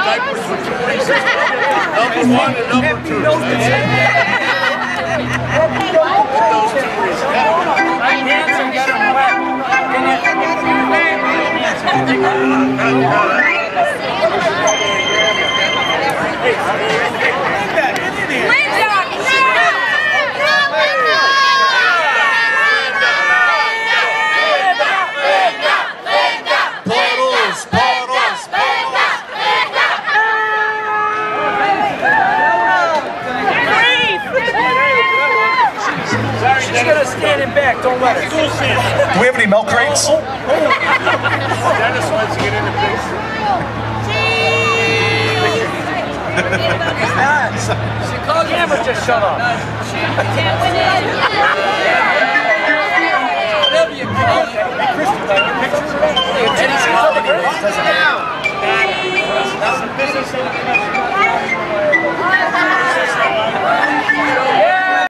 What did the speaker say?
diapers for 2 reasons. Number 1 and number 2. Those 2 reasons. My hands are getting wet. She's gonna stand in back, don't let her. Do we have any milk crates? Dennis wants to get in the face. Camera just shut off.